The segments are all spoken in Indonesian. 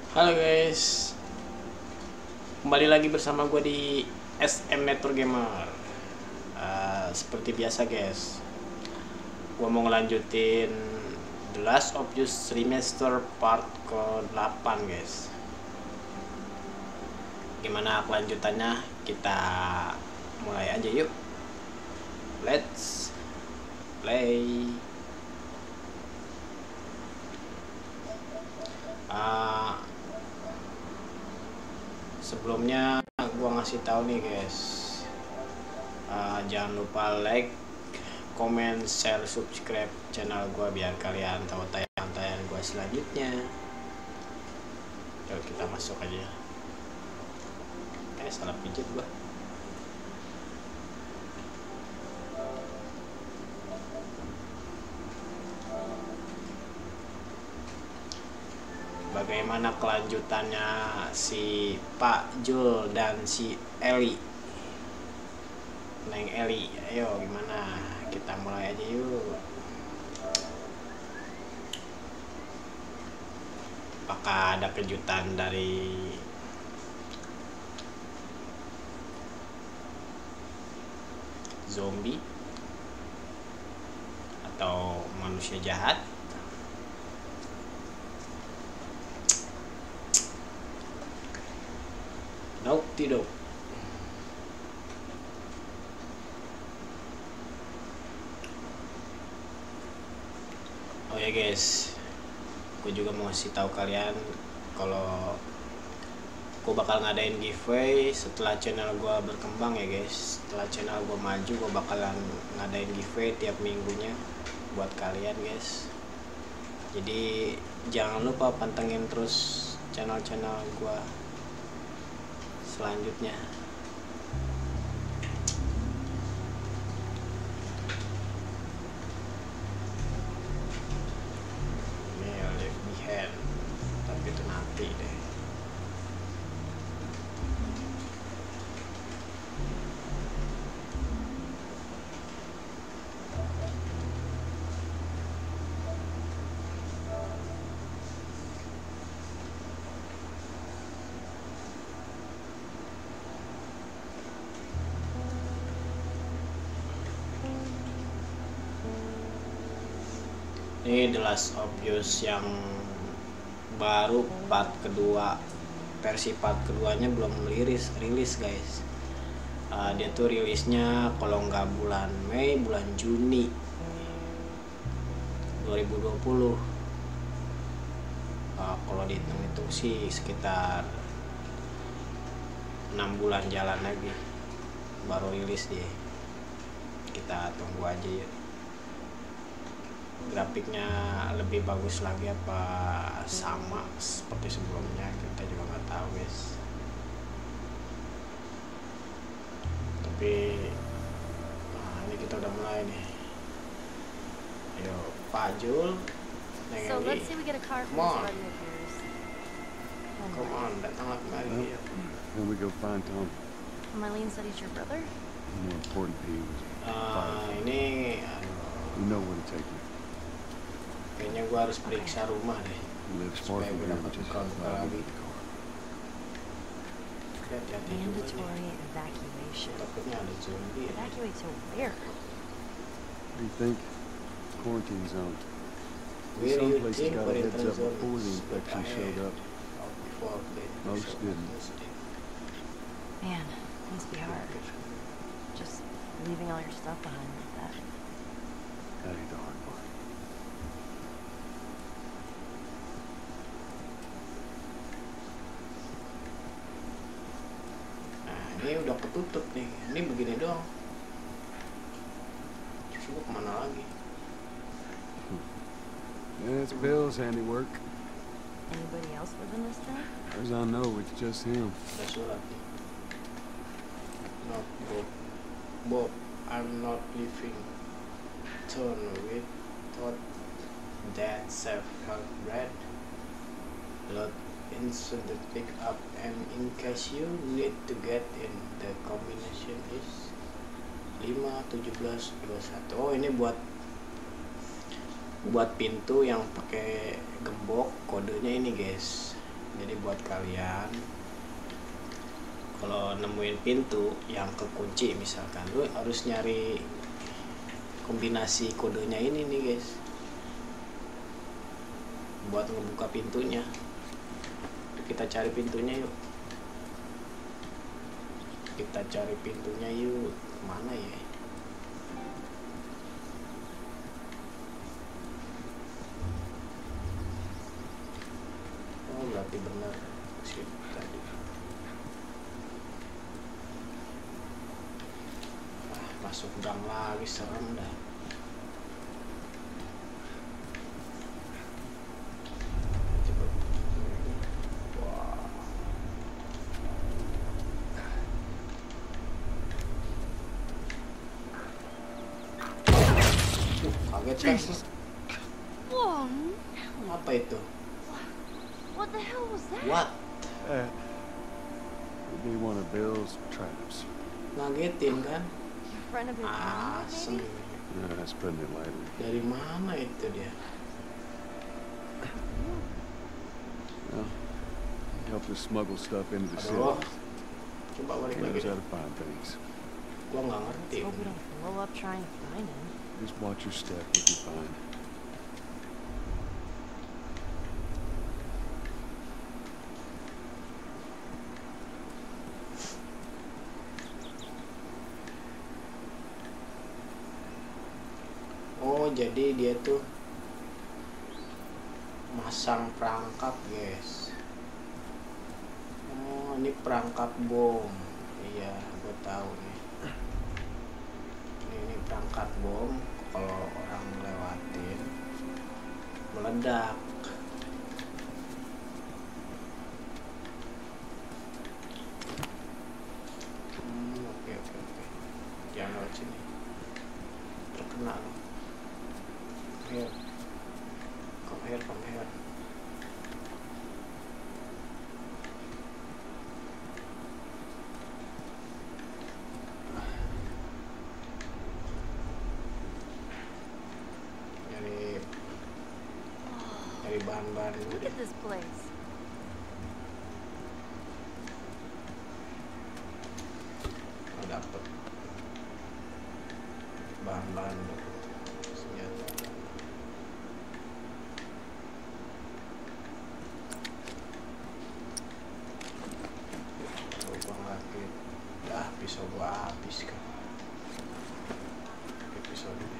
Halo guys, kembali lagi bersama gue di SM Network Gamer. Seperti biasa guys, gue mau ngelanjutin The Last of Us Remaster part ke-8 guys. Gimana kelanjutannya? Kita mulai aja yuk. Let's play. Sebelumnya gua ngasih tahu nih guys, jangan lupa like, comment, share, subscribe channel gua biar kalian tahu tayangan-tayangan gua selanjutnya. Yuk kita masuk aja. Salah pijit gua. Bagaimana kelanjutannya si Pak Jul dan si Eli, Neng Eli? Ayo gimana, kita mulai aja yuk. Apakah ada kejutan dari zombie atau manusia jahat? Naughty Dog. Oh ya guys, gue juga mau kasih tahu kalian kalau gue bakal ngadain giveaway setelah channel gue berkembang ya guys. Setelah channel gue maju, gue bakalan ngadain giveaway tiap minggunya buat kalian guys. Jadi jangan lupa pantengin terus channel-channel gue selanjutnya. Ini Leave Behind, tapi itu nanti deh. Ini The Last of Us yang baru part kedua, versi part keduanya belum rilis guys. Dia tuh rilisnya kalau nggak bulan Mei, bulan Juni 2020. Kalau dihitung-hitung sih sekitar 6 bulan jalan lagi baru rilis dia. Kita tunggu aja ya. Grafiknya lebih bagus lagi apa sama seperti sebelumnya, kita juga nggak tahu guys. Tapi ini kita udah mulai nih. Ayo Pak Jul, Neng So Eli, let's say we get a car from come on. somebody of yours. Come on, datanglah kemari. When we go find Tom, Marlene said he's your brother? more important he was. Ini aduh, You know where to take him. kayaknya gua harus periksa rumah deh. He lives far Supaya from gue here, dapat which is buka why we lagi. need the car. Hati-hati juga nih. Mandatory evacuation. Takutnya ada zombie ya. Evacuate to where? What do you think? Quarantine zone. Where do Some you places think got a heads quarantine up zone before the is? infection showed up. Before the Most infection didn't. was there. Man, must be hard. Just leaving all your stuff behind like that. That ain't the hard part. Nah, ini udah ketutup nih. Ini begini doang. Terus gue kemana lagi? Yeah, it's Bill's handiwork. Anybody else live in this thing? As I know, it's just him. Ada surat nih. Not Bob. Bob, I'm not leaving. Turn with thought that self-help bread. Load instant pick up, and in case you need to get in, the combination is 5, 17, 21. Oh, ini buat pintu yang pakai gembok, kodenya ini guys, Jadi buat kalian kalau nemuin pintu yang kekunci misalkan, lu harus nyari kombinasi kodenya ini nih guys buat ngebuka pintunya. Kita cari pintunya yuk. Kita cari pintunya yuk. Kemana ya? Oh berarti benar sih tadi. Masuk gang lagi, serem dah. Kaget kan? Whoa. Apa itu? What the hell was that? What? Could be one of Bill's traps. Ngagetin kan? Your friend of your Asem. Yeah, that's putting it lightly. Dari mana itu dia? Well, he helped us smuggle stuff into the city. Aduh. Coba balik He lagi. knows how to find things. Gua nggak ngerti. Hope we don't blow up trying to find him. Just watch your step, you'll be fine. Oh jadi dia tuh masang perangkap guys. Oh ini perangkap bom. Iya gue tahu nih. Ini perangkap bom. Kalau orang lewatin meledak. Oke. Jangan lewat sini. Terkena loh. Here. Come here. Dari bahan-bahan dulu Look deh. at this place. Oh, dapet bahan-bahan dulu. Senjata. Gua ngelakuin. Dah pisau gua habis kan. Pakai pisau dulu.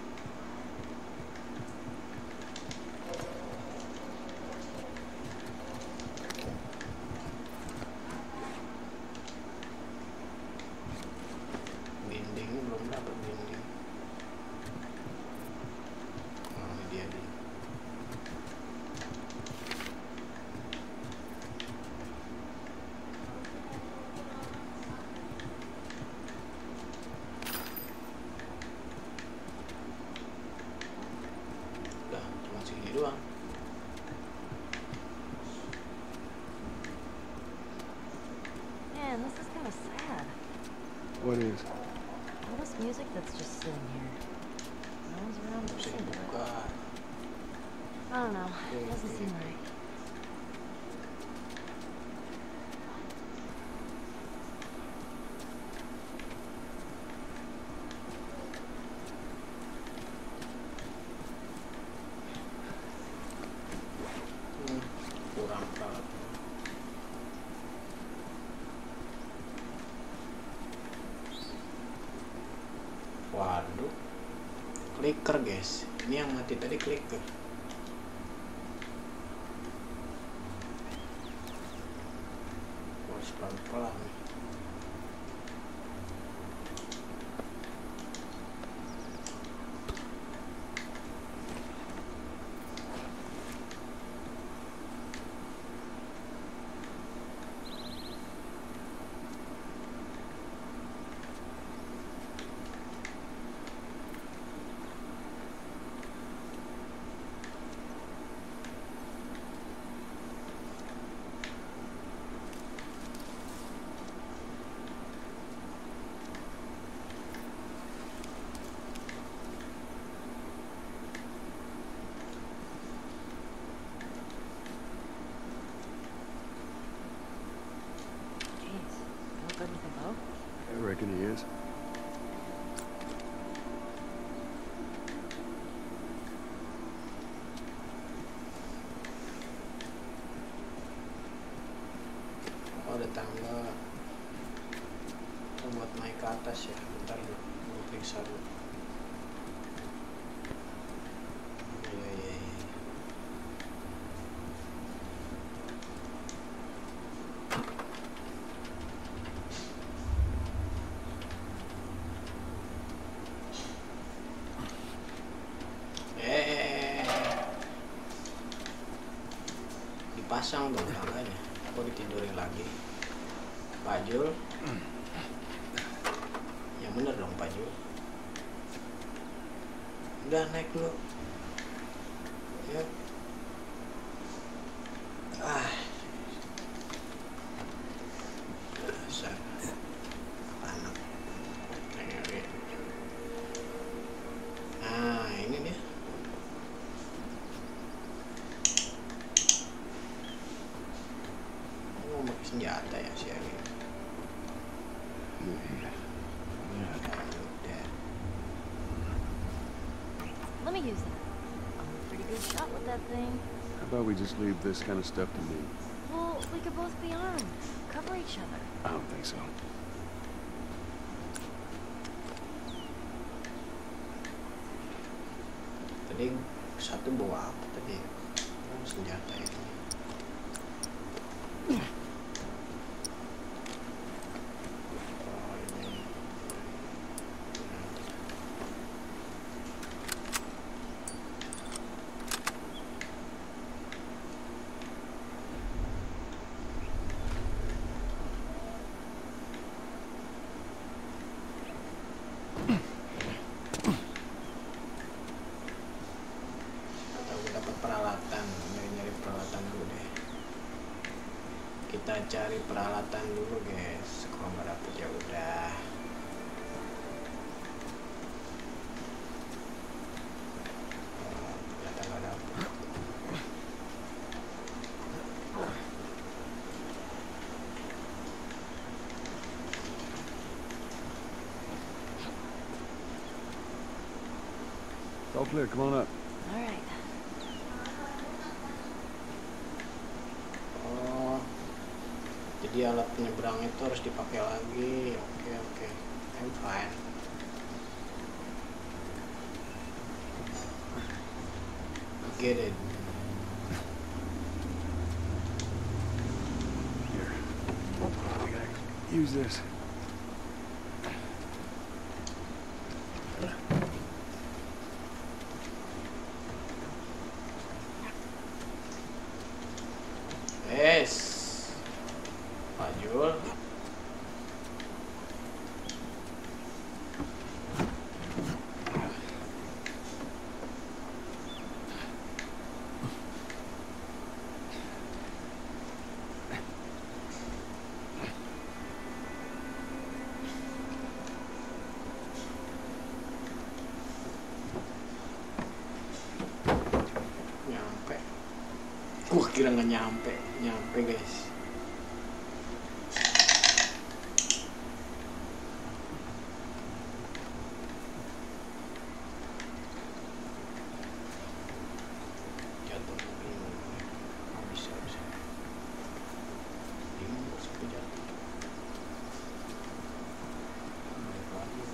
Dindingnya belum dapat dinding. Oh, ini dia nih. Udah, cuma segini doang. Man, this is kind of sad. What is? All this music that's just sitting here. No one's around to Bisa listen to it. dibuka. I don't know. It doesn't seem right. Kurang banget. Waduh, clicker guys. Ini yang mati tadi clicker. Harus pelan-pelan nih. reckon he is? Oh, ada tangga. Kita buat naik ke atas ya. Bentar dulu, gue periksa dulu. Iya, iya, iya. Dipasang dong tangganya. Kok ditidurin lagi? Pak Jul. Yang bener dong Pak Jul. Udah naik dulu. Ya. Dasar anak. Nah, ini dia. Mau pakai senjata ya si Ali. Let me use that. I'm a pretty good shot with that thing. How about we just leave this kind of stuff to me? Well, we could both be armed. Cover each other. I don't think so. Tadi satu bawa apa tadi? Oh, senjata ini. Oh, ini. Atau gue dapat peralatan, nyari peralatan dulu deh. Kita cari peralatan dulu guys. Kalau nggak dapet ya udah. Oh, ternyata nggak dapet. It's all clear. Come on up. All right. Oh, jadi alat penyeberang itu harus dipakai lagi. Oke, oke. I'm fine. Get it. Here. I gotta use this. Yes. Pak Jul. Nyampe. Gua kira nggak nyampe. Nyampe guys. Jatuh bingung. Oh, bisa. Bingung sampai jatuh. Balik lagi.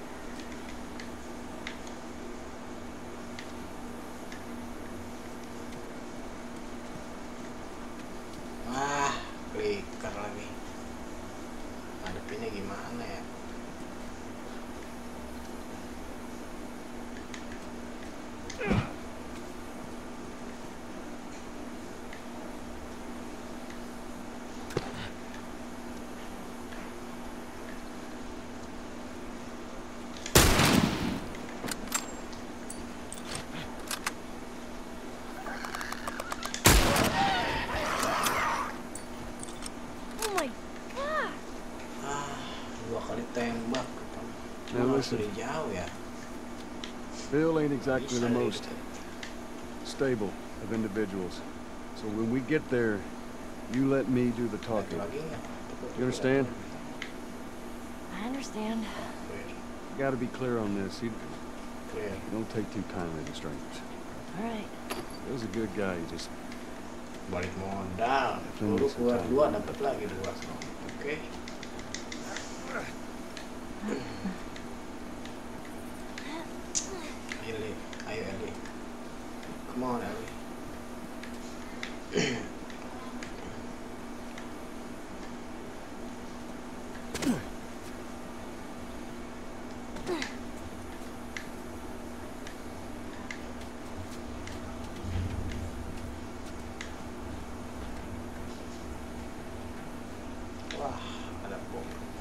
Wah, clicker lagi. Hadapinnya gimana ya? Oh my god! Dua kali tembak. Now Cuma listen. dari jauh ya. Bill ain't exactly the Bisa most gitu. stable of individuals. So when we get there, you let me do the Satu talking. lagi nggak? You understand? I I understand. Clear. Gotta be clear on this. He Clear. don't take too kindly to strangers. All right. He was a good guy. He just Balik modal. Dulu keluar dua dapat lagi dua. Oke. Ellie, ayo Ellie. Come on Ellie. Wah, ada bom.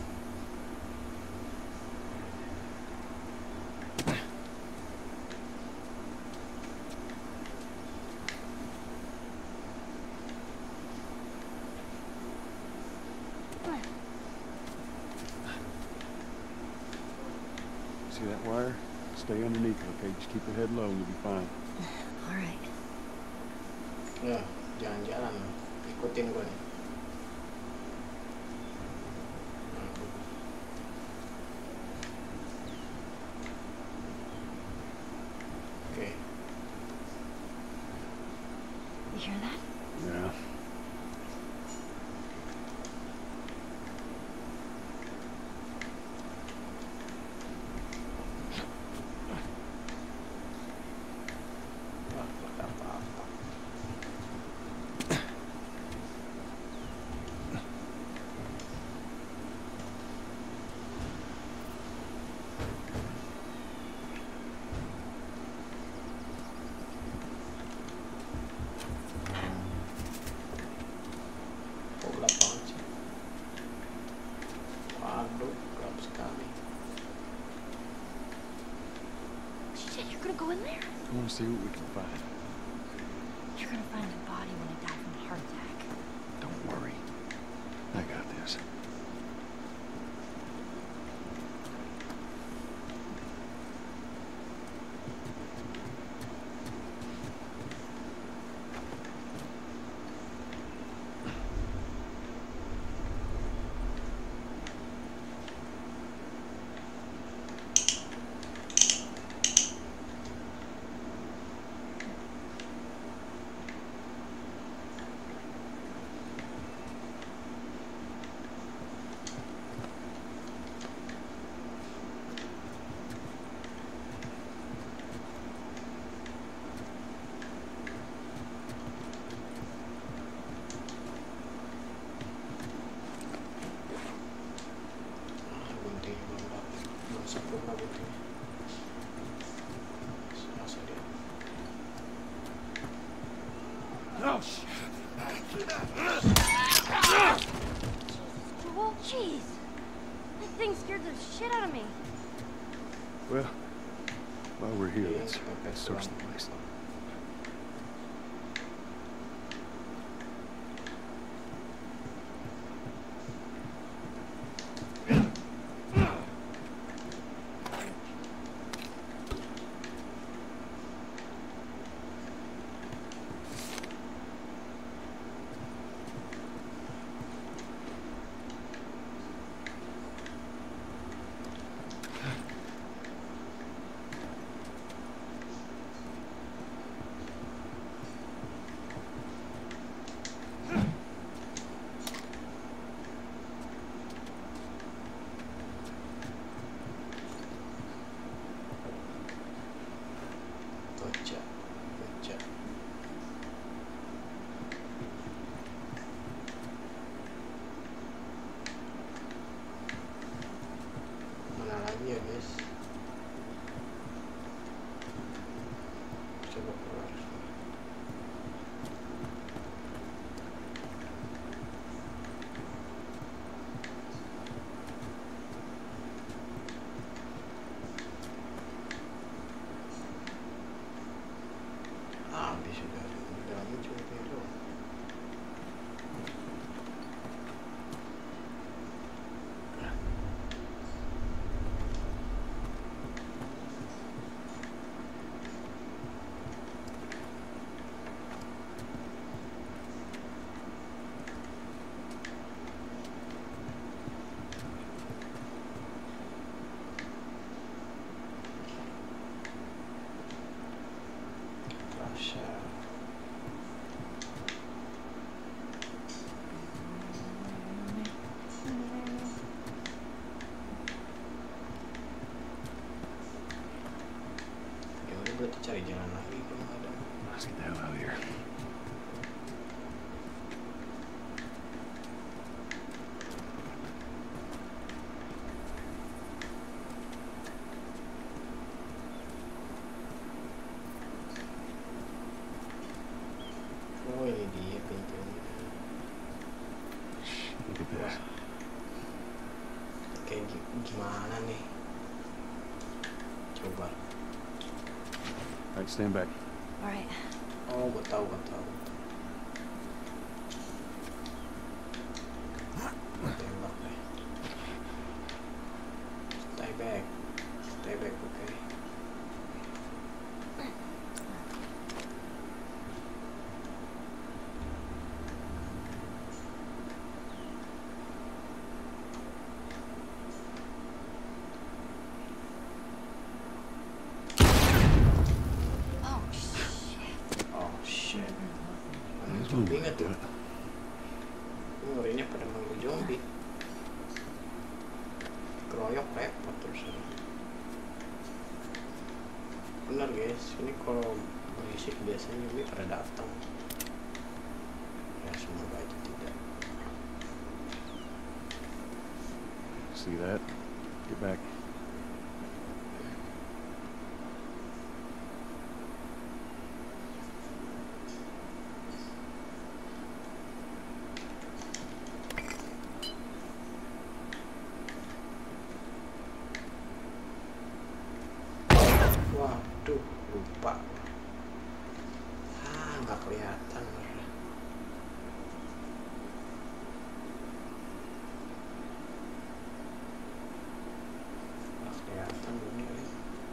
see that wire? Stay underneath it, okay? Just keep your head low and you'll be fine. All right. Ya, jalan-jalan. Ikutin gue nih. Oke. You hear that? Yeah. Wah, gak apa-apa. Kok gelap banget sih? Waduh, gelap sekali. Shit, you're gonna go in there? I want to see what we can find. You're gonna find a body when I die from a heart attack. Don't worry. I got this. Gunting belum dapet, belum sempurna guntingnya. Masa dia? Oh, shit. Joel, jeez. That thing scared the shit out of me. Well, while we're here, Iya, let's sampai search the pulang. place. cari jalan lagi kalau nggak ada. Let's get the hell out of here. Oh ini dia pintunya. Look at this. Kayak gimana nih? Coba. Alright, stand back. All right. Oh, gue tahu. Tembak deh. Stay back, oke. Oh shit. Mana zombie nggak tuh? Ngerinya pada manggil zombie. Keroyok repot terus. Benar guys, ini kalau berisik biasanya zombie pada datang. Ya semoga aja tidak. See that? Get back. Waduh, lupa. Nggak kelihatan. Nggak kelihatan dunia ini.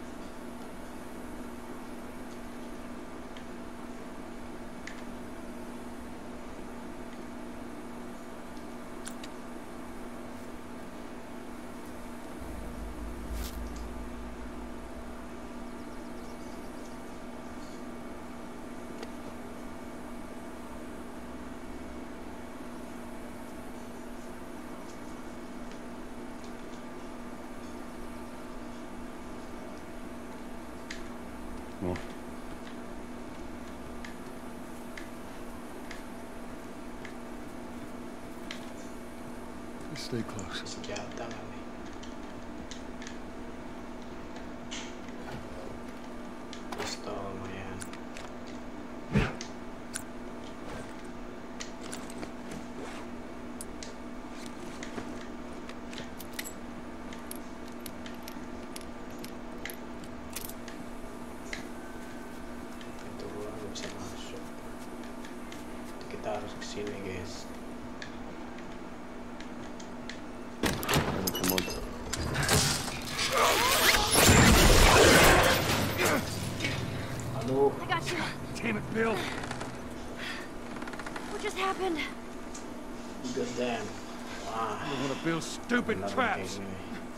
Come on. Just stay close. Senjata kali. Pistol lumayan. Pintu luar nggak bisa masuk. Kita harus kesini guys. Come on. Aduh, I got you. Damn it, Bill. What just happened? good damn. Wah. I don't want to build stupid Benar traps. kayak gini.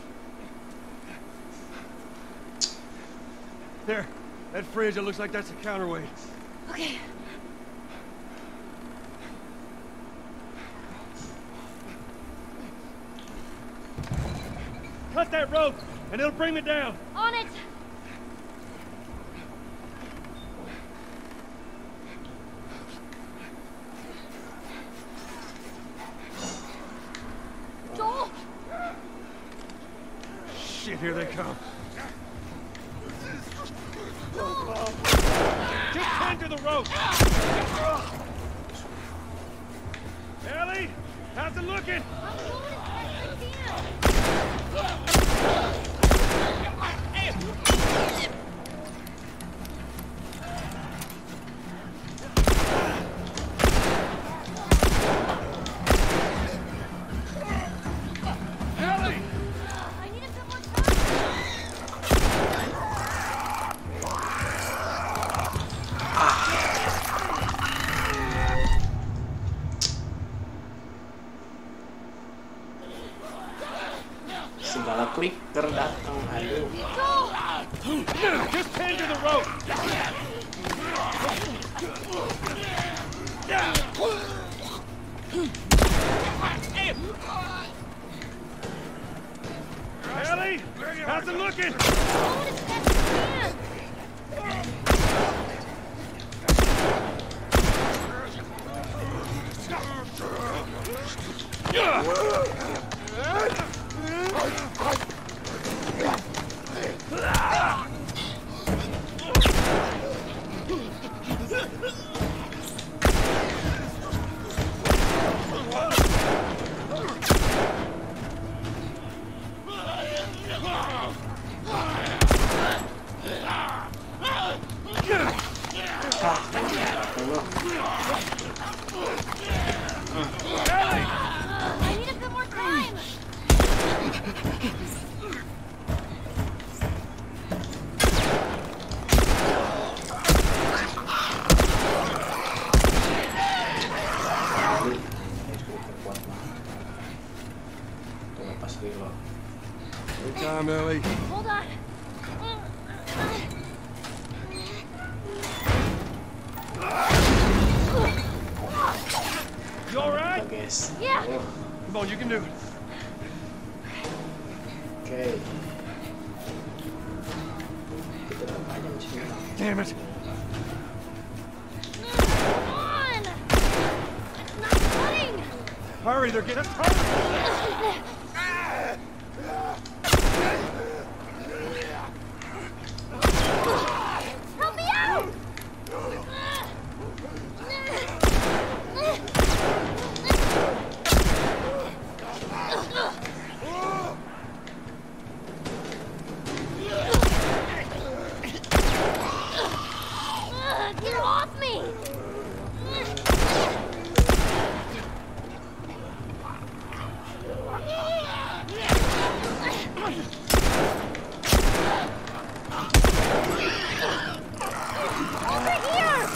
There. That fridge, it looks like that's a counterweight. Okay. Cut that rope, and it'll bring me down. On it! Joel! Shit, here they come. Joel! Just hang to the rope. Ellie, how's it looking? I'm doing as best I can. Ellie! I need a bit more time. Segala clicker datang, aduh. Just hang to the rope. Ellie, how's it looking? Doing as best I can. I need a bit more time. Good time, Ellie. Hold on. You all right? I guess. Yeah. Come on, you can do it. Okay. Kita dapat aja di sini. Damn it. Come on. It's not cutting. Hurry, they're getting hurt. Help me out. Get off me! Over here!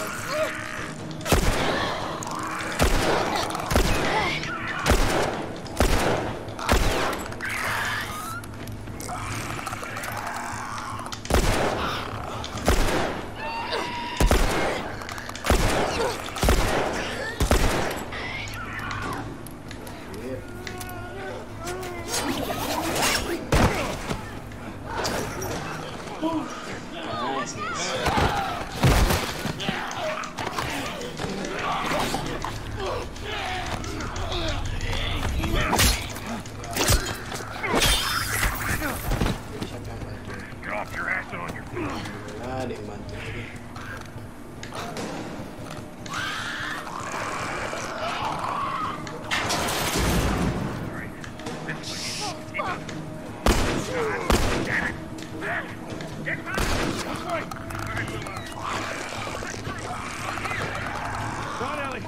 Nice, nice. Get off your ass on your feet. Nah, ada yang bantu lagi. Run, Ellie.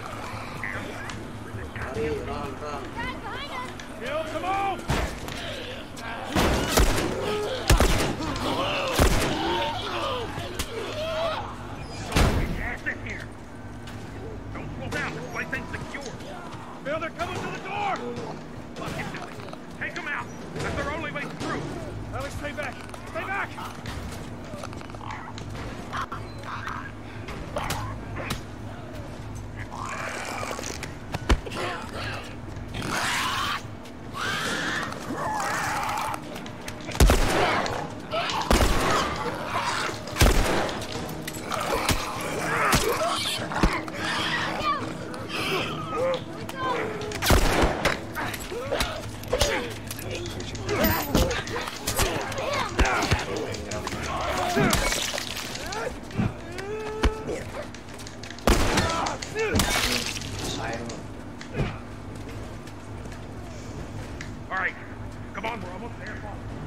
Mari, run, run. Guys, behind us! Bill, come on. Gas in here. Don't slow down. This place ain't secure. Bill, they're coming to the door. Fuck it, Ellie. Take them out. That's their only way through. Ellie, stay back. Stay back. All right. Come on, we're almost there.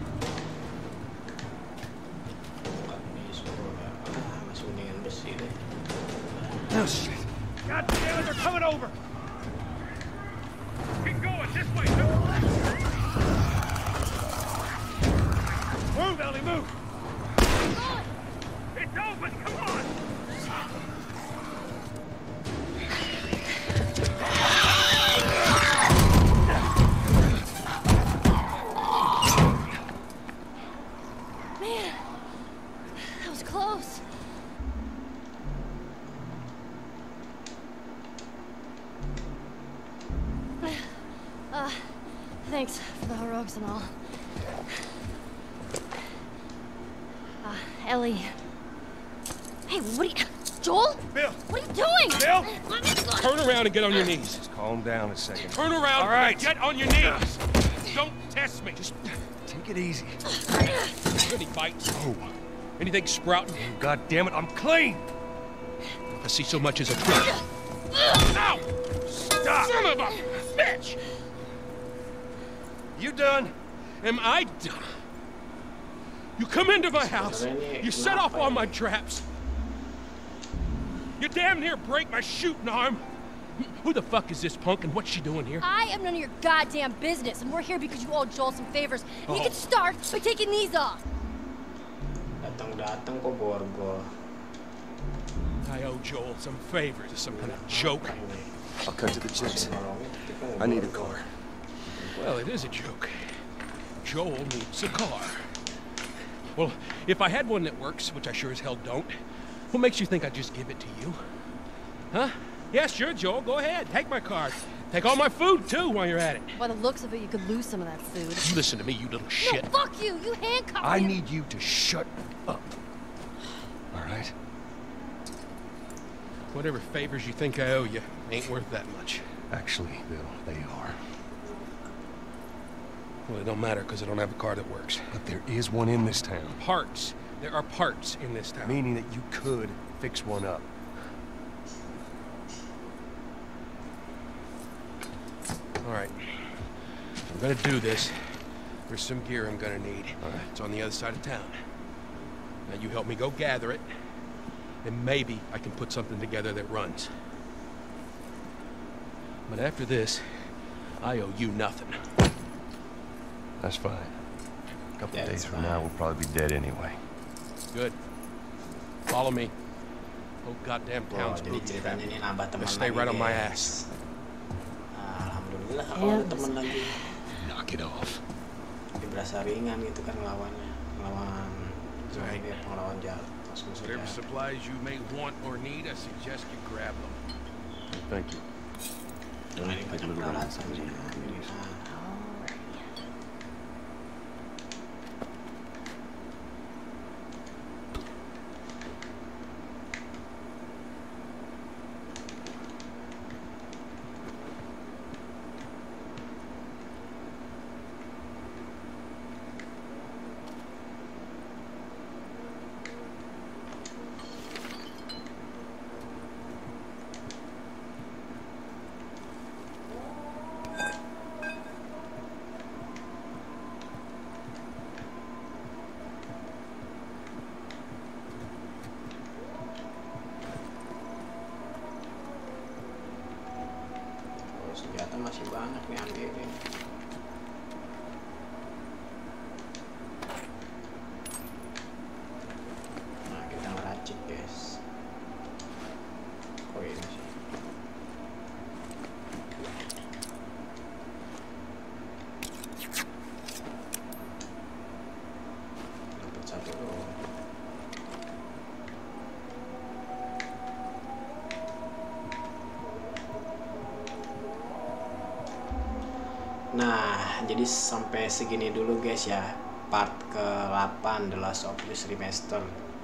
Masuk dengan besi deh. Oh, shit. God damn it, they're coming over. Keep going, this way. Move, Ellie, move. It's open, come on. Man, that was close. Thanks for the heroics and all. Ellie. Hey, what are you... Joel? Bill! What are you doing? Bill! Let me go. Turn around and get on your knees. Just calm down a second. Turn around All right. and get on your knees. Don't test me. Just Take it easy. any bites. Oh. Anything sprouting. God damn it, I'm clean! I see so much as a trick. Ow! Stop! Son of a bitch! You done? Am I done? You come into my house, you set off all my traps. You damn near break my shooting arm. Who the fuck is this punk and what's she doing here? I am none of your goddamn business, and we're here because you owe Joel some favors. And you can start by taking these off. Datang-datang kok borgol. I owe Joel some favors. Is some kind of joke? I'll cut to the chase. Nolongin, tapi kok I need a borgol. car. Well, it is a joke. Joel needs a car. Well, if I had one that works, which I sure as hell don't, what makes you think I'd just give it to you? Huh? Yeah, sure, Joel. Go ahead. Take my car. Take all my food, too, while you're at it. By the looks of it, you could lose some of that food. You listen to me, you little shit. No, fuck you! You handcuffed I me. need you to shut up. All right? Whatever favors you think I owe you ain't worth that much. Actually, Bill, they are. Well, it don't matter, because I don't have a car that works. But there is one in this town. Parts. There are parts in this town. Meaning that you could fix one up. All right. I'm gonna do this. There's some gear I'm gonna need. All right. It's on the other side of town. Now you help me go gather it, and maybe I can put something together that runs. But after this, I owe you nothing. That's fine. A couple That's days from fine. now, we'll probably be dead anyway. Good. Follow me. Whole goddamn Wow, town's jadi moving ceritanya crap. ini nambah teman Let's stay lagi, right on my guys. ass. Alhamdulillah kalau ada teman lagi. Knock it off. Jadi berasa ringan gitu kan ngelawannya. Ngelawan Right. zombie, pengelawan jahat. Pas musuh Whatever jahat. supplies you may want or need, I suggest you grab them. Thank you. Nah, ini banyak peralatan nih. Nah, senjata masih banyak nih, ambilin. Nah, kita ngeracik, guys. Oh, ini sih. Dapat satu doang. Nah, jadi sampai segini dulu guys ya, part ke-8 The Last of Us Remaster.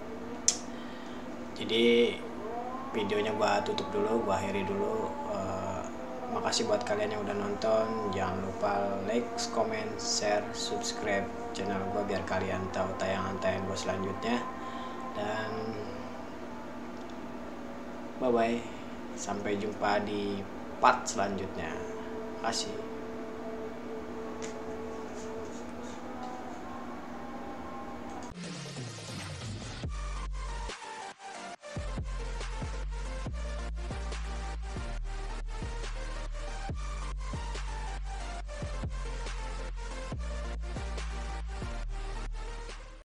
Jadi videonya gua tutup dulu, gua akhiri dulu. Makasih buat kalian yang udah nonton. Jangan lupa like, comment, share, subscribe channel gua biar kalian tahu tayangan-tayangan gua selanjutnya. Dan bye bye, sampai jumpa di part selanjutnya. Makasih.